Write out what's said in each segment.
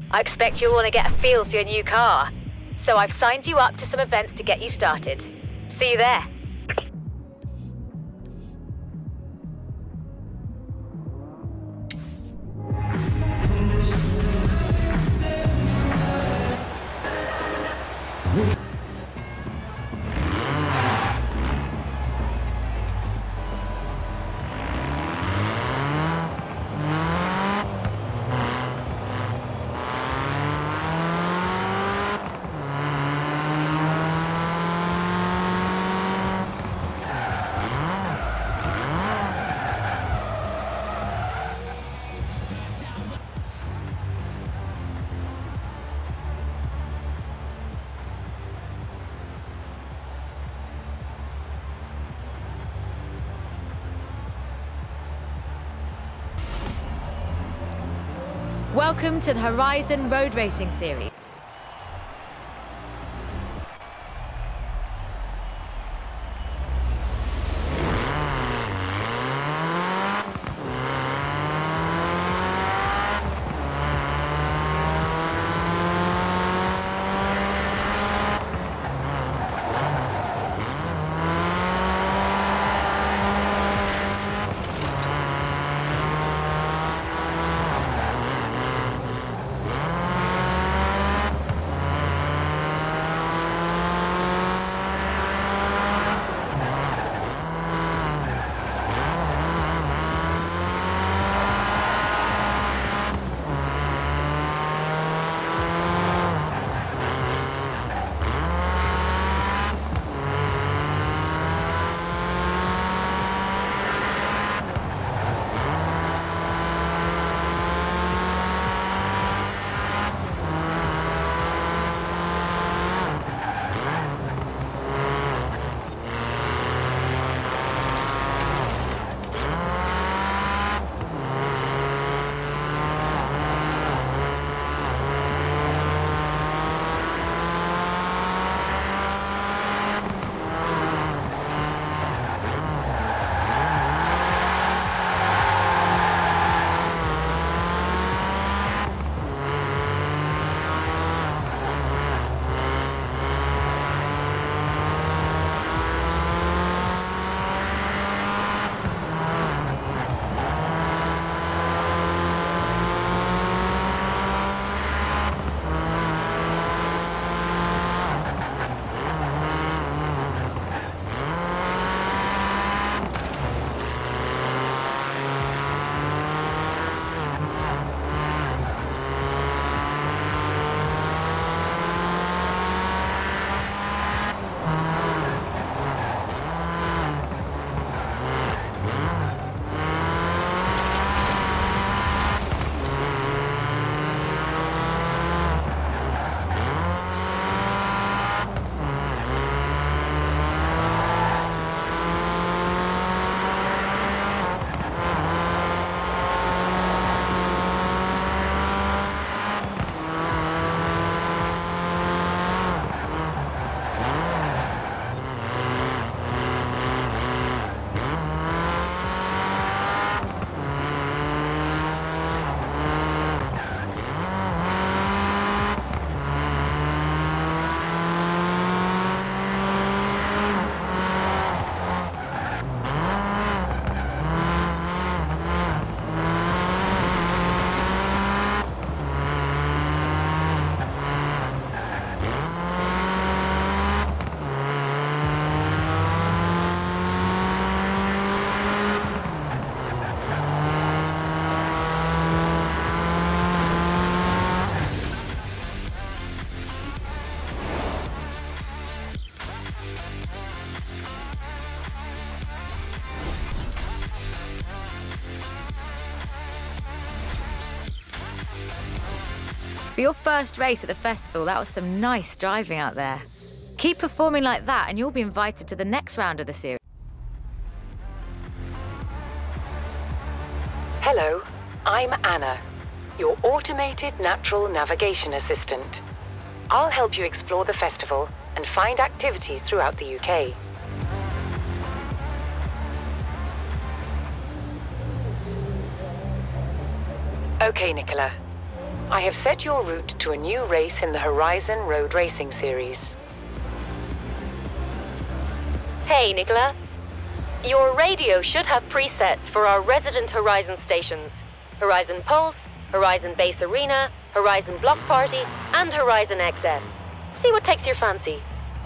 I expect you'll want to get a feel for your new car. So I've signed you up to some events to get you started. See you there. Welcome to the Horizon Road Racing Series. For your first race at the festival, that was some nice driving out there. Keep performing like that and you'll be invited to the next round of the series. Hello, I'm Anna, your automated natural navigation assistant. I'll help you explore the festival and find activities throughout the UK. Okay, Nicola. I have set your route to a new race in the Horizon Road Racing Series. Hey, Nicola. Your radio should have presets for our resident Horizon stations. Horizon Pulse, Horizon Base Arena, Horizon Block Party, and Horizon XS. See what takes your fancy.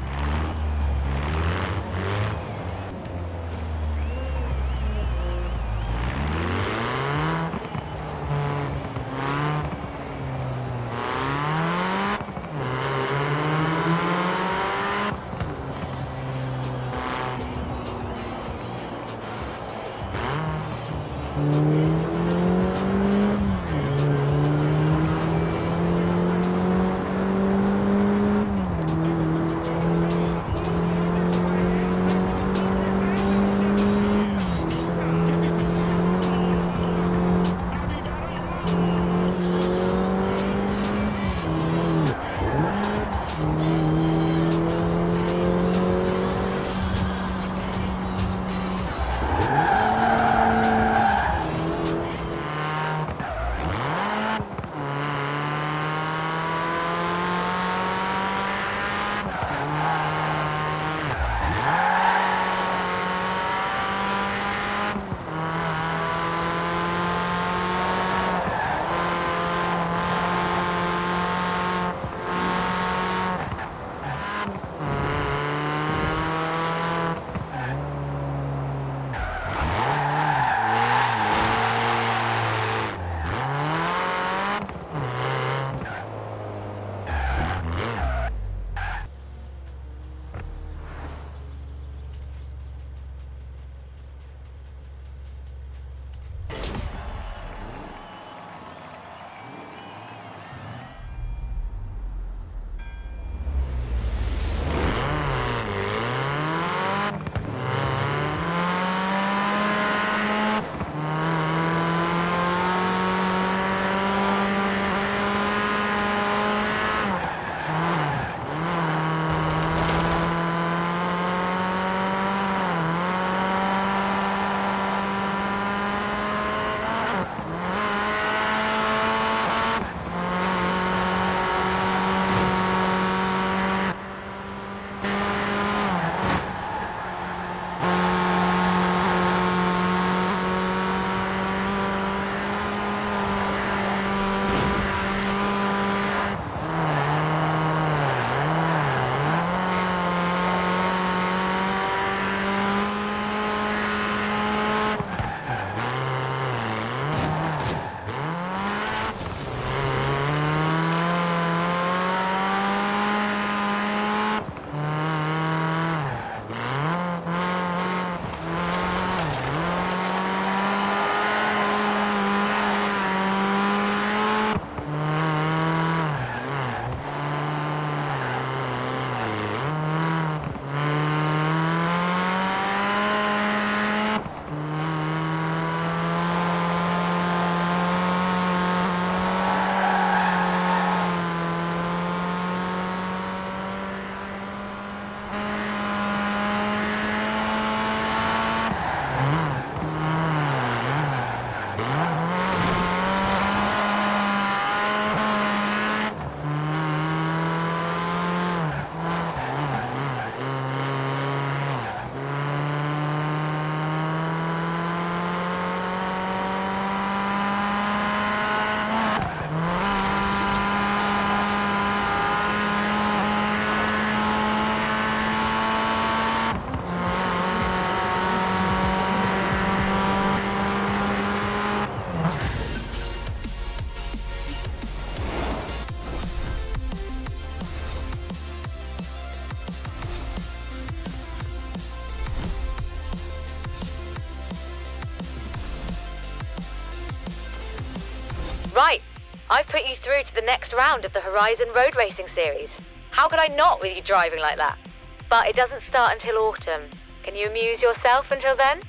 Right, I've put you through to the next round of the Horizon Road Racing Series. How could I not with you driving like that? But it doesn't start until autumn. Can you amuse yourself until then?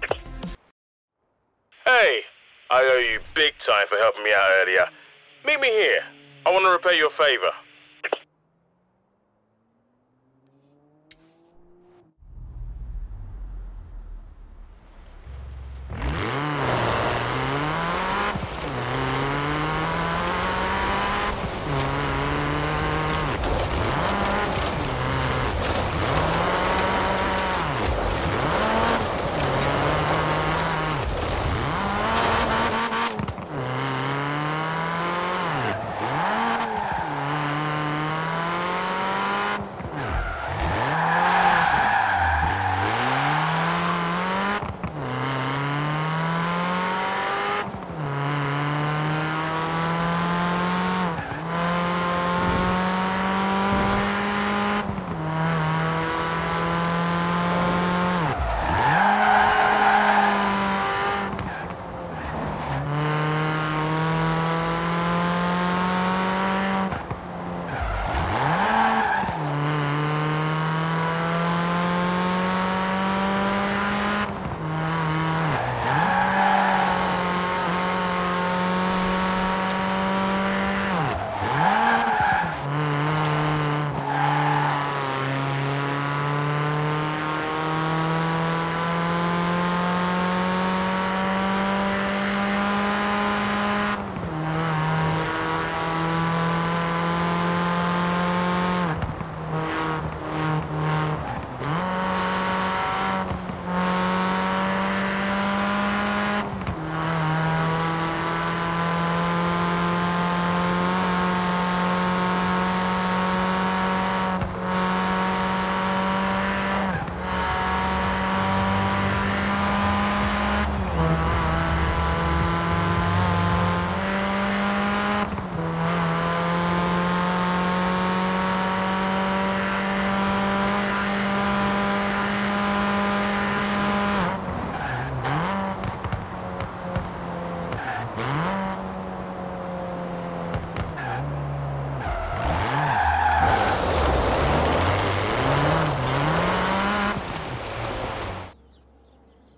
Hey, I owe you big time for helping me out earlier. Meet me here. I want to repay you a favor.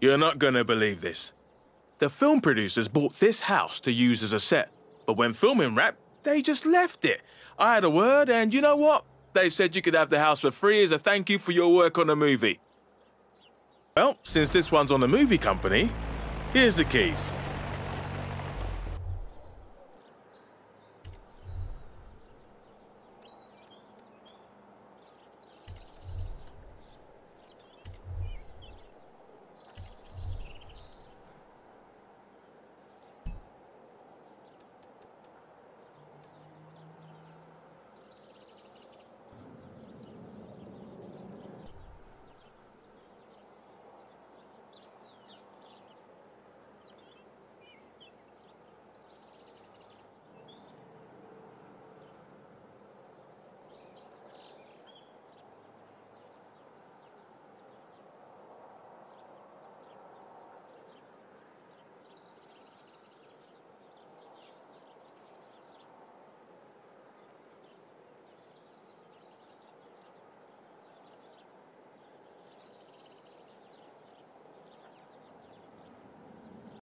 You're not gonna believe this. The film producers bought this house to use as a set, but when filming wrapped, they just left it. I had a word, and you know what? They said you could have the house for free as a thank you for your work on the movie. Well, since this one's on the movie company, here's the keys.